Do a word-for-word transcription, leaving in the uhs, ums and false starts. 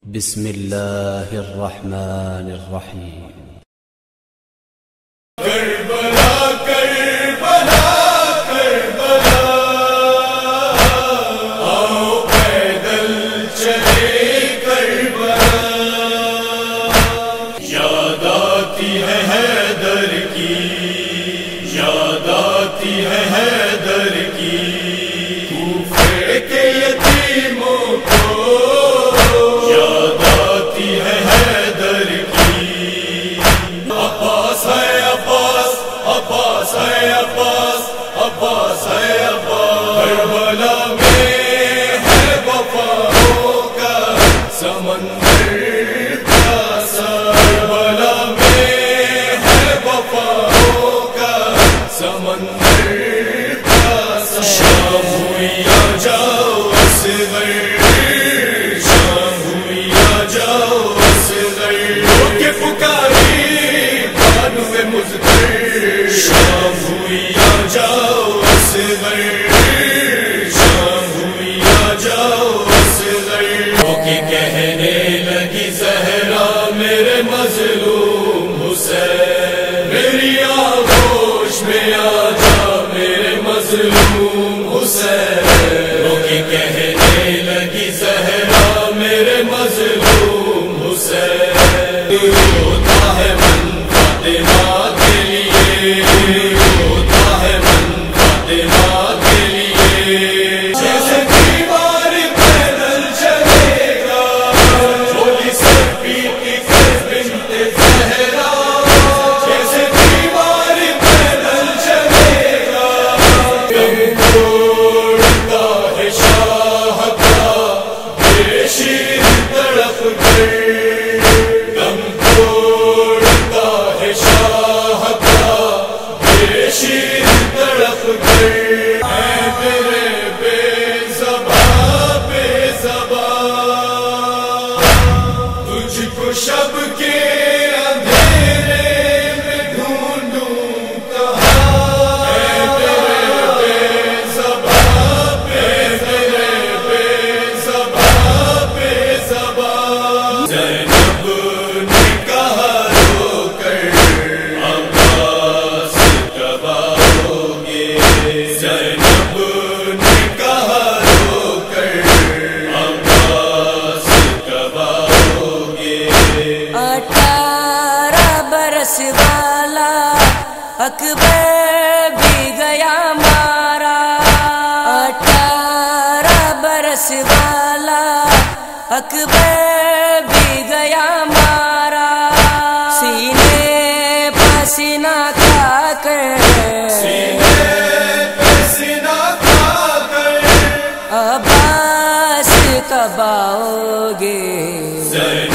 بسم الله الرحمن الرحيم. کربلا کربلا کربلا آؤ پیدل چلے کربلا، یاد آتی ہے حیدر کی، یاد آتی ہے حیدر کی، کوفے کے یتیموں کو یاد آتی ہے حیدر کی، عباس ہے عباس عباس ہے عباس عباس ہے عباس، کربلا میں ہے وفاؤں کا سمندر پیاسا، کربلا میں ہے وفاؤں کا سمندر پیاسا، شام ہوئی آ جاؤ اصغر، شام ہوئی آ جاؤ اصغر، ہو کے پکاری بانو مزدر، شام ہوئی آ جاؤ اصغر، شام ہوئی آ جاؤ اصغر، ہو کے کہنے لگی زہرا میرے مظلوم حسین، میری آغوش میں آ جا میرے مظلوم حسین، ہو کے کہنے لگی زہرا میرے مظلوم حسین، ہوتا ہے من فاطمہ کے لیے، ہوتا ہے من فاطمہ کے لیے، جیسے دیوار پیدل چلے گا، چولی سے پیٹی کر بنت زہرا، جیسے دیوار پیدل چلے گا، غم توڑتا ہے شاہ کا بے شیر تڑپ کر، غم توڑتا ہے شاہ کا بے شیر تڑپ کر، اے میرے بے زباں بے زباں، تجھ کو شب کے اندھیرے میں ڈھونڈوں کہاں، اے میرے بے زباں بے میرے بے زباں بے زباں، زینب نے کہا رو کر عباس کب آؤ گے، زینب نے کہا رو کر عباس کب آؤ گے، اٹھارہ برس والا اکبر بھی گیا مارا، اٹھارہ برس والا اکبر بھی گیا مارا، سینے پسینہ کھا کر، سینے پہ سینہ کھا کر عباس کب آؤ گے، زینب